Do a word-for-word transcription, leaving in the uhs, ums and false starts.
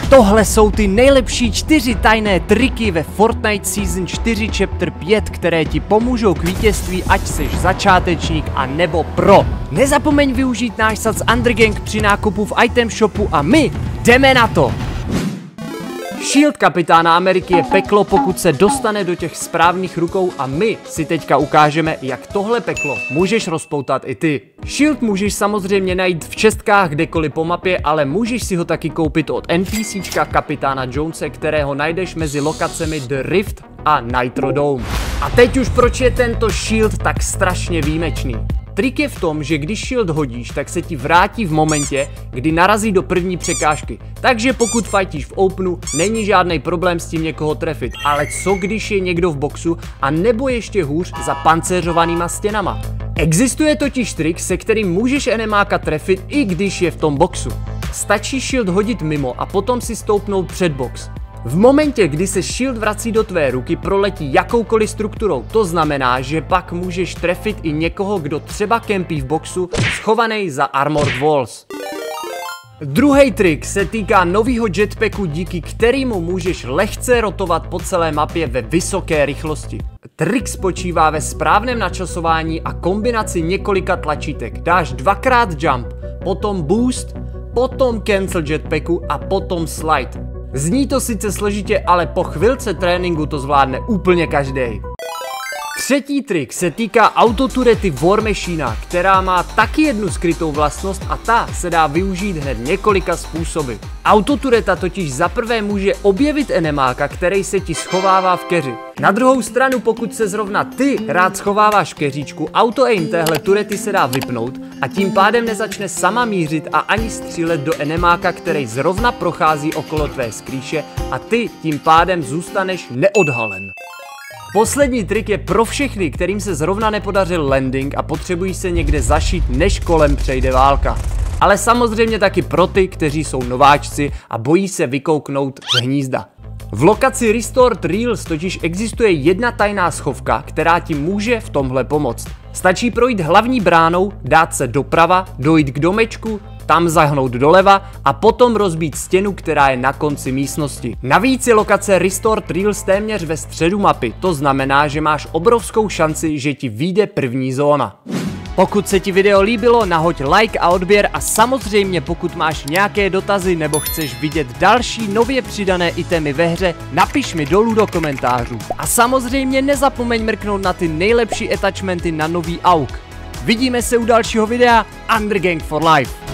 Tohle jsou ty nejlepší čtyři tajné triky ve Fortnite Season čtyři Chapter pět, které ti pomůžou k vítězství, ať seš začátečník a nebo pro. Nezapomeň využít náš sad Undergang při nákupu v item shopu a my jdeme na to! Shield kapitána Ameriky je peklo, pokud se dostane do těch správných rukou, a my si teďka ukážeme, jak tohle peklo můžeš rozpoutat i ty. Shield můžeš samozřejmě najít v čestkách kdekoliv po mapě, ale můžeš si ho taky koupit od NPCčka kapitána Jonese, kterého najdeš mezi lokacemi The Rift a Nitro Dome. A teď už proč je tento shield tak strašně výjimečný. Trik je v tom, že když shield hodíš, tak se ti vrátí v momentě, kdy narazí do první překážky. Takže pokud fightíš v openu, není žádný problém s tím někoho trefit. Ale co když je někdo v boxu, a nebo ještě hůř za pancéřovanýma stěnama? Existuje totiž trik, se kterým můžeš enemáka trefit, i když je v tom boxu. Stačí shield hodit mimo a potom si stoupnout před box. V momentě, kdy se shield vrací do tvé ruky, proletí jakoukoliv strukturou. To znamená, že pak můžeš trefit i někoho, kdo třeba kempí v boxu, schovaný za armored walls. Druhý trik se týká nového jetpacku, díky kterému můžeš lehce rotovat po celé mapě ve vysoké rychlosti. Trik spočívá ve správném načasování a kombinaci několika tlačítek. Dáš dvakrát jump, potom boost, potom cancel jetpacku a potom slide. Zní to sice složitě, ale po chvilce tréninku to zvládne úplně každý. Třetí trik se týká autoturety War Machine, která má taky jednu skrytou vlastnost, a ta se dá využít hned několika způsoby. Autotureta totiž zaprvé může objevit enemáka, který se ti schovává v keři. Na druhou stranu, pokud se zrovna ty rád schováváš v keříčku, auto-aim téhle turety se dá vypnout a tím pádem nezačne sama mířit a ani střílet do enemáka, který zrovna prochází okolo tvé skrýše, a ty tím pádem zůstaneš neodhalen. Poslední trik je pro všechny, kterým se zrovna nepodařil landing a potřebují se někde zašít, než kolem přejde válka. Ale samozřejmě taky pro ty, kteří jsou nováčci a bojí se vykouknout z hnízda. V lokaci Restored Reels totiž existuje jedna tajná schovka, která ti může v tomhle pomoct. Stačí projít hlavní bránou, dát se doprava, dojít k domečku, tam zahnout doleva a potom rozbít stěnu, která je na konci místnosti. Navíc je lokace Restored Reels téměř ve středu mapy, to znamená, že máš obrovskou šanci, že ti vyjde první zóna. Pokud se ti video líbilo, nahoď like a odběr, a samozřejmě pokud máš nějaké dotazy nebo chceš vidět další nově přidané itemy ve hře, napiš mi dolů do komentářů. A samozřejmě nezapomeň mrknout na ty nejlepší attachmenty na nový A U K. Vidíme se u dalšího videa. Undergang for life.